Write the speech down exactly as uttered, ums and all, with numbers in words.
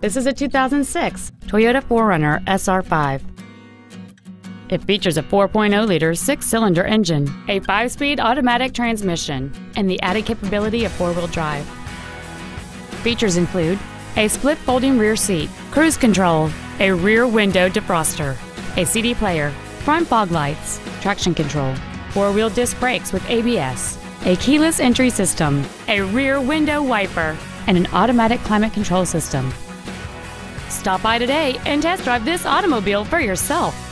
This is a two thousand six Toyota four runner S R five. It features a four point oh liter six-cylinder engine, a five-speed automatic transmission, and the added capability of four-wheel drive. Features include a split folding rear seat, cruise control, a rear window defroster, a C D player, front fog lights, traction control, four-wheel disc brakes with A B S, a keyless entry system, a rear window wiper, and an automatic climate control system. Stop by today and test drive this automobile for yourself.